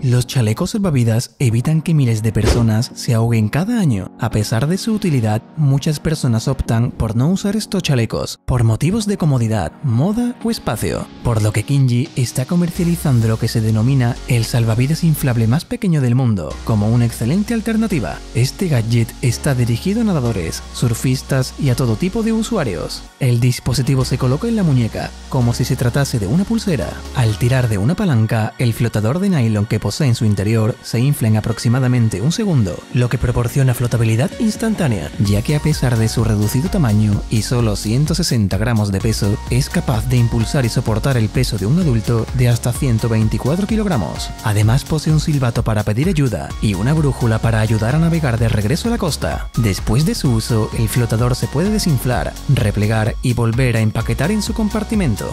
Los chalecos salvavidas evitan que miles de personas se ahoguen cada año. A pesar de su utilidad, muchas personas optan por no usar estos chalecos por motivos de comodidad, moda o espacio, por lo que Kinji está comercializando lo que se denomina el salvavidas inflable más pequeño del mundo como una excelente alternativa. Este gadget está dirigido a nadadores, surfistas y a todo tipo de usuarios. El dispositivo se coloca en la muñeca como si se tratase de una pulsera. Al tirar de una palanca, el flotador de nylon que posee en su interior se infla en aproximadamente un segundo, lo que proporciona flotabilidad instantánea, ya que a pesar de su reducido tamaño y solo 160 gramos de peso, es capaz de impulsar y soportar el peso de un adulto de hasta 124 kilogramos. Además posee un silbato para pedir ayuda y una brújula para ayudar a navegar de regreso a la costa. Después de su uso, el flotador se puede desinflar, replegar y volver a empaquetar en su compartimento.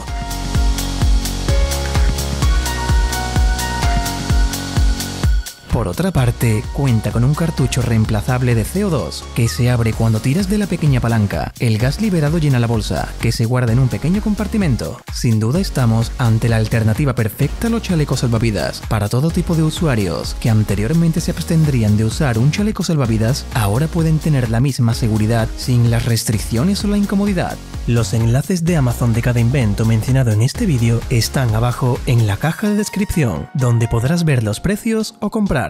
Por otra parte, cuenta con un cartucho reemplazable de CO2 que se abre cuando tiras de la pequeña palanca. El gas liberado llena la bolsa, que se guarda en un pequeño compartimento. Sin duda estamos ante la alternativa perfecta a los chalecos salvavidas. Para todo tipo de usuarios que anteriormente se abstendrían de usar un chaleco salvavidas, ahora pueden tener la misma seguridad sin las restricciones o la incomodidad. Los enlaces de Amazon de cada invento mencionado en este vídeo están abajo en la caja de descripción, donde podrás ver los precios o comprar.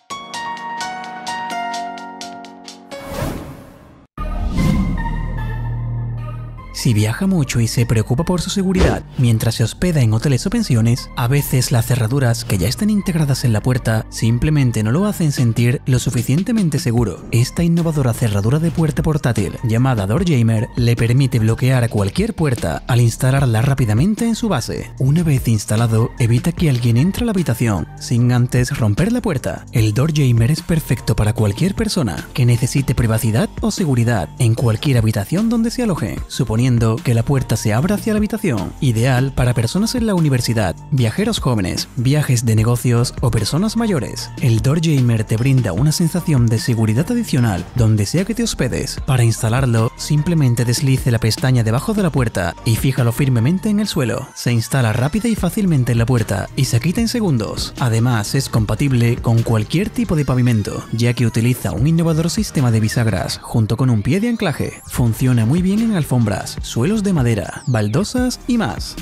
Si viaja mucho y se preocupa por su seguridad mientras se hospeda en hoteles o pensiones, a veces las cerraduras que ya están integradas en la puerta simplemente no lo hacen sentir lo suficientemente seguro. Esta innovadora cerradura de puerta portátil llamada Doorjammer le permite bloquear cualquier puerta al instalarla rápidamente en su base. Una vez instalado, evita que alguien entre a la habitación sin antes romper la puerta. El Doorjammer es perfecto para cualquier persona que necesite privacidad o seguridad en cualquier habitación donde se aloje, suponiendo que la puerta se abra hacia la habitación. Ideal para personas en la universidad, viajeros jóvenes, viajes de negocios o personas mayores. El Doorjammer te brinda una sensación de seguridad adicional donde sea que te hospedes. Para instalarlo, simplemente deslice la pestaña debajo de la puerta y fíjalo firmemente en el suelo. Se instala rápida y fácilmente en la puerta y se quita en segundos. Además, es compatible con cualquier tipo de pavimento, ya que utiliza un innovador sistema de bisagras junto con un pie de anclaje. Funciona muy bien en alfombras, suelos de madera, baldosas y más.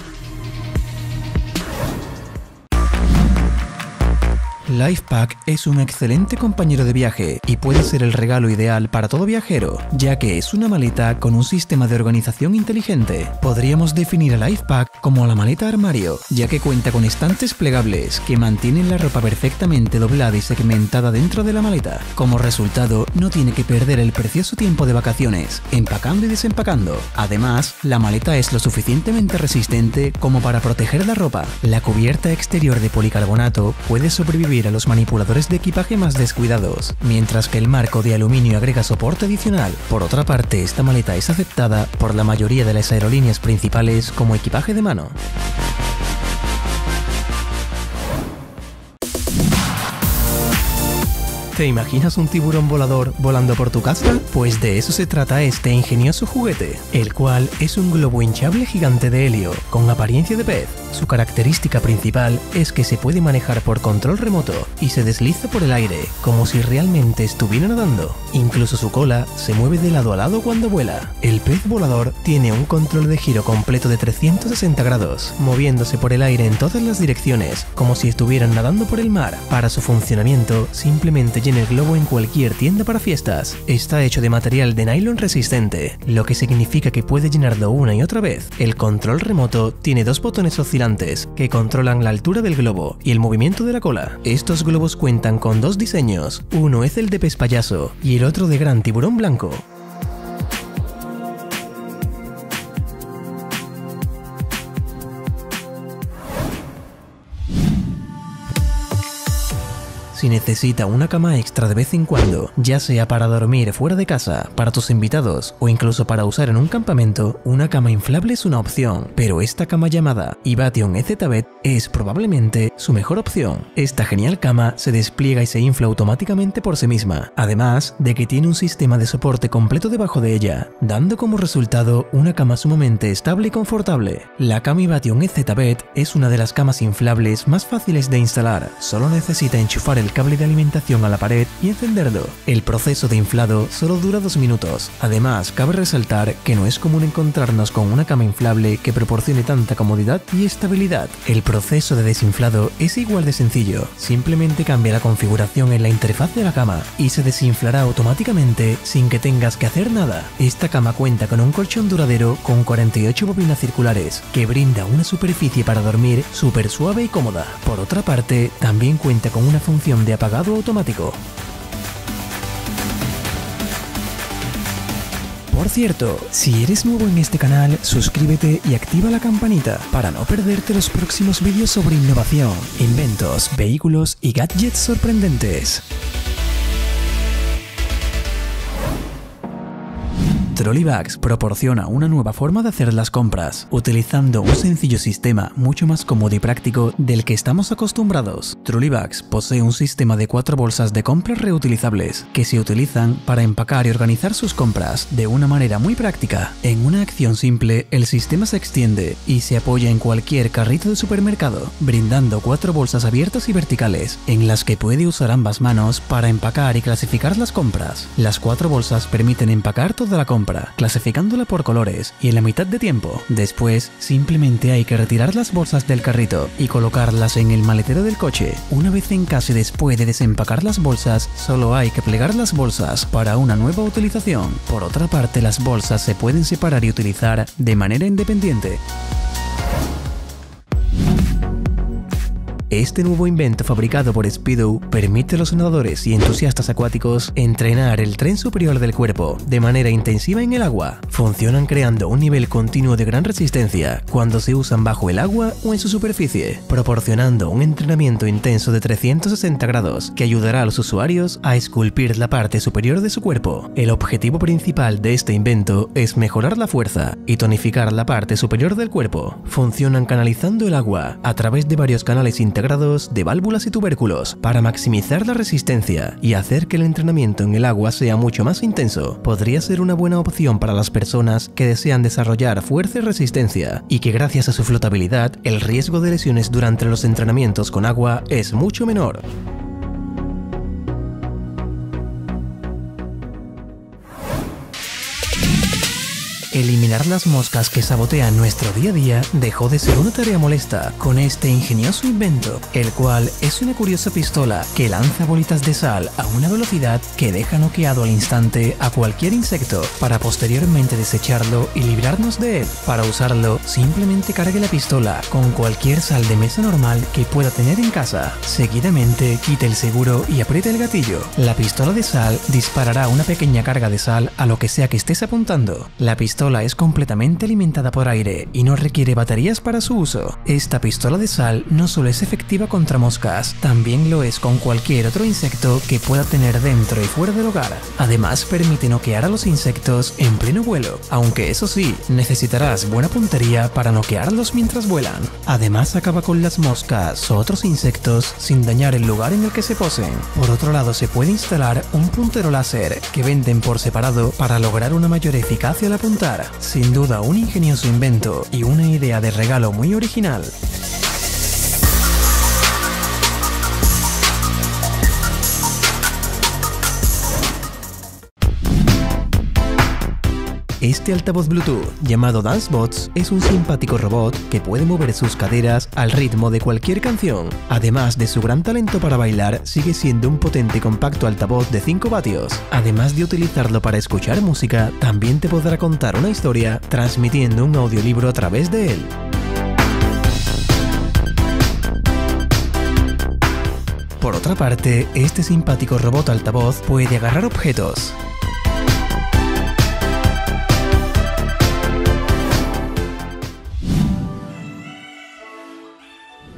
LifePack es un excelente compañero de viaje y puede ser el regalo ideal para todo viajero, ya que es una maleta con un sistema de organización inteligente. Podríamos definir a LifePack como la maleta armario, ya que cuenta con estantes plegables que mantienen la ropa perfectamente doblada y segmentada dentro de la maleta. Como resultado, no tiene que perder el precioso tiempo de vacaciones empacando y desempacando. Además, la maleta es lo suficientemente resistente como para proteger la ropa. La cubierta exterior de policarbonato puede sobrevivir a los manipuladores de equipaje más descuidados, mientras que el marco de aluminio agrega soporte adicional. Por otra parte, esta maleta es aceptada por la mayoría de las aerolíneas principales como equipaje de mano. ¿Te imaginas un tiburón volador volando por tu casa? Pues de eso se trata este ingenioso juguete, el cual es un globo hinchable gigante de helio, con apariencia de pez. Su característica principal es que se puede manejar por control remoto y se desliza por el aire, como si realmente estuviera nadando. Incluso su cola se mueve de lado a lado cuando vuela. El pez volador tiene un control de giro completo de 360 grados, moviéndose por el aire en todas las direcciones, como si estuvieran nadando por el mar. Para su funcionamiento, simplemente llena el globo en cualquier tienda para fiestas. Está hecho de material de nylon resistente, lo que significa que puede llenarlo una y otra vez. El control remoto tiene dos botones oscilantes que controlan la altura del globo y el movimiento de la cola. Estos globos cuentan con dos diseños, uno es el de pez payaso y el otro de gran tiburón blanco. si necesita una cama extra de vez en cuando, ya sea para dormir fuera de casa, para tus invitados o incluso para usar en un campamento, una cama inflable es una opción, pero esta cama llamada Hibation EZ-Bed es probablemente su mejor opción. Esta genial cama se despliega y se infla automáticamente por sí misma, además de que tiene un sistema de soporte completo debajo de ella, dando como resultado una cama sumamente estable y confortable. La cama Hibation EZ-Bed es una de las camas inflables más fáciles de instalar, solo necesita enchufar el cable de alimentación a la pared y encenderlo. El proceso de inflado solo dura 2 minutos. Además, cabe resaltar que no es común encontrarnos con una cama inflable que proporcione tanta comodidad y estabilidad. El proceso de desinflado es igual de sencillo, simplemente cambia la configuración en la interfaz de la cama y se desinflará automáticamente sin que tengas que hacer nada. Esta cama cuenta con un colchón duradero con 48 bobinas circulares que brinda una superficie para dormir súper suave y cómoda. Por otra parte, también cuenta con una función de apagado automático. Por cierto, si eres nuevo en este canal, suscríbete y activa la campanita para no perderte los próximos vídeos sobre innovación, inventos, vehículos y gadgets sorprendentes. Trolleybags proporciona una nueva forma de hacer las compras, utilizando un sencillo sistema mucho más cómodo y práctico del que estamos acostumbrados. Trolleybags posee un sistema de 4 bolsas de compras reutilizables que se utilizan para empacar y organizar sus compras de una manera muy práctica. En una acción simple, el sistema se extiende y se apoya en cualquier carrito de supermercado, brindando 4 bolsas abiertas y verticales, en las que puede usar ambas manos para empacar y clasificar las compras. Las 4 bolsas permiten empacar toda la compra, clasificándola por colores y en la mitad de tiempo. Después, simplemente hay que retirar las bolsas del carrito y colocarlas en el maletero del coche. Una vez en casa y después de desempacar las bolsas, solo hay que plegar las bolsas para una nueva utilización. Por otra parte, las bolsas se pueden separar y utilizar de manera independiente. Este nuevo invento fabricado por Speedo permite a los nadadores y entusiastas acuáticos entrenar el tren superior del cuerpo de manera intensiva en el agua. Funcionan creando un nivel continuo de gran resistencia cuando se usan bajo el agua o en su superficie, proporcionando un entrenamiento intenso de 360 grados que ayudará a los usuarios a esculpir la parte superior de su cuerpo. El objetivo principal de este invento es mejorar la fuerza y tonificar la parte superior del cuerpo. Funcionan canalizando el agua a través de varios canales integrados de válvulas y tubérculos para maximizar la resistencia y hacer que el entrenamiento en el agua sea mucho más intenso. Podría ser una buena opción para las personas que desean desarrollar fuerza y resistencia y que gracias a su flotabilidad el riesgo de lesiones durante los entrenamientos con agua es mucho menor. Eliminar las moscas que sabotean nuestro día a día dejó de ser una tarea molesta con este ingenioso invento, el cual es una curiosa pistola que lanza bolitas de sal a una velocidad que deja noqueado al instante a cualquier insecto para posteriormente desecharlo y librarnos de él. Para usarlo, simplemente cargue la pistola con cualquier sal de mesa normal que pueda tener en casa. Seguidamente, quite el seguro y apriete el gatillo. La pistola de sal disparará una pequeña carga de sal a lo que sea que estés apuntando. La pistola es completamente alimentada por aire y no requiere baterías para su uso. Esta pistola de sal no solo es efectiva contra moscas, también lo es con cualquier otro insecto que pueda tener dentro y fuera del hogar. Además, permite noquear a los insectos en pleno vuelo, aunque eso sí, necesitarás buena puntería para noquearlos mientras vuelan. Además, acaba con las moscas o otros insectos sin dañar el lugar en el que se posen. Por otro lado, se puede instalar un puntero láser que venden por separado para lograr una mayor eficacia al apuntar. Sin duda un ingenioso invento y una idea de regalo muy original. Este altavoz Bluetooth, llamado DanceBots, es un simpático robot que puede mover sus caderas al ritmo de cualquier canción. Además de su gran talento para bailar, sigue siendo un potente y compacto altavoz de 5 vatios. Además de utilizarlo para escuchar música, también te podrá contar una historia, transmitiendo un audiolibro a través de él. Por otra parte, este simpático robot altavoz puede agarrar objetos.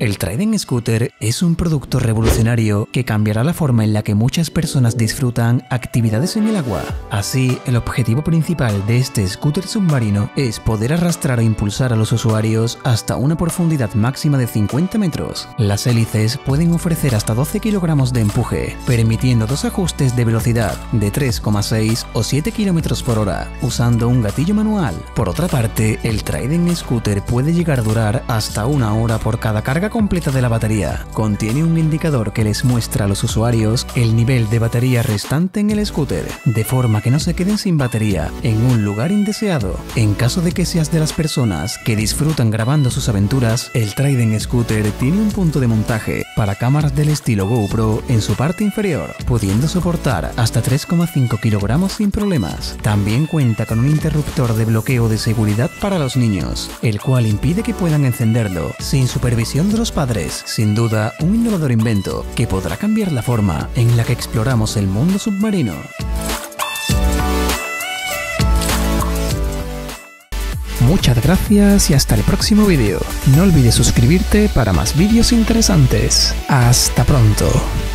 El Trident Scooter es un producto revolucionario que cambiará la forma en la que muchas personas disfrutan actividades en el agua. Así, el objetivo principal de este scooter submarino es poder arrastrar o impulsar a los usuarios hasta una profundidad máxima de 50 metros. Las hélices pueden ofrecer hasta 12 kilogramos de empuje, permitiendo dos ajustes de velocidad de 3,6 o 7 km por hora, usando un gatillo manual. Por otra parte, el Trident Scooter puede llegar a durar hasta 1 hora por cada carga completa de la batería. Contiene un indicador que les muestra a los usuarios el nivel de batería restante en el scooter, de forma que no se queden sin batería en un lugar indeseado. En caso de que seas de las personas que disfrutan grabando sus aventuras, el Trident Scooter tiene un punto de montaje para cámaras del estilo GoPro en su parte inferior, pudiendo soportar hasta 3,5 kilogramos sin problemas. También cuenta con un interruptor de bloqueo de seguridad para los niños, el cual impide que puedan encenderlo sin supervisión de los padres. Sin duda, un innovador invento que podrá cambiar la forma en la que exploramos el mundo submarino. Muchas gracias y hasta el próximo vídeo. No olvides suscribirte para más vídeos interesantes. Hasta pronto.